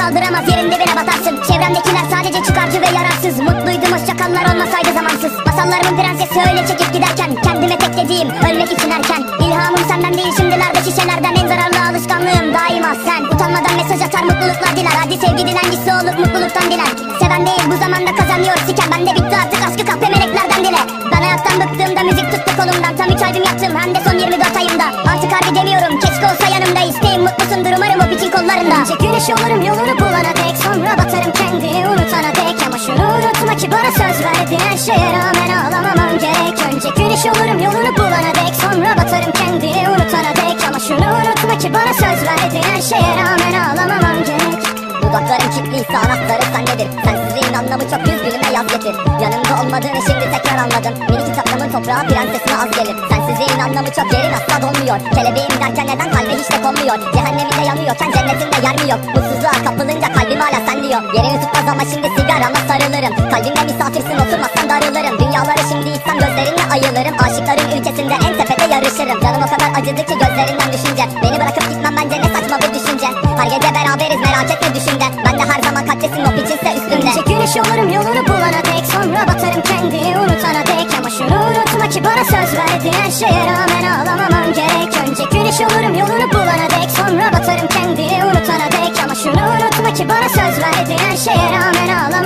kaldıramaz, yerin dibine batarsın. Çevremdekiler sadece çıkarcı ve yararsız. Mutluydum hoşçakallar olmasaydı zamansız. Masallarımın prensesi öyle çekip giderken, kendime tek dediğim ölmek için erken. İlhamım senden değil şimdilerde şişelerden, en zararlı alışkanlığım daima sen. Utanmadan mesaj atar, mutluluklar diler. Hadi sevgi dilencisi olup mutluluktan diler. Seven değil bu zamanda kazanıyor siken. Bende bitti artık aşkı, kahpe meleklerden dile. Ben hayattan bıktığımda müzik tuttu kolumdan. Tam 3 albüm yaptım hem de son 24 ayımda. Artık harbi demiyorum, keşke olsa yanımda. İsteğim mutlusundur umarım o biçin kollarında. Önce güneş olurum yolunu bulana dek, sonra batarım kendini unutana dek. Ama şunu unutma ki bana söz verdin, her şeye rağmen ağlamamam gerek. Önce güneş olurum yolunu bulana dek, sonra batarım kendini unutana dek. Ama şunu unutma ki bana söz verdin, her şeye rağmen ağlamamam gerek. Dudakların kilitliyse anahtarı sendedir. Sensizliğin anlamı çok, üzgünüme yaz getir. Yanımda olmadığını şimdi tekrar anladım. Mini kitaplığımın toprağı prensesine az gelir. Sensizliğin anlamı çok, yerin asla donmuyor. Kelebeğim derken neden kalbe hiç de konmuyor. Cehenneminde yanıyorken cennetinde yer mi yok? Mutsuzluğa kapılınca kalbim hala sen diyor. Yerini tutmaz ama şimdi sigarama sarılırım. Kalbimde misafirsin, oturmazsan darılırım. Dünyaları şimdi içsem gözlerinle ayılırım. Aşıkların ülkesinde en tepede yarışırım. Canım o kadar acıdı ki gözlerinden düşünce. Beni bırakıp gitmem bence ne saçma bir düşünce. Her gece beraberiz, merak etme düşünde. Ben de her zaman kalptesin, o içinse üstümde. Önce güneş olurum yolunu bulana dek, sonra batarım kendini unutana dek. Ama şunu unutma ki bana söz verdin, her şeye rağmen ağlamamam gerek. Önce güneş olurum yolunu bulana dek, sonra batarım kendini unutana dek. Ama şunu unutma ki bana söz verdin, her şeye rağmen ağlamamam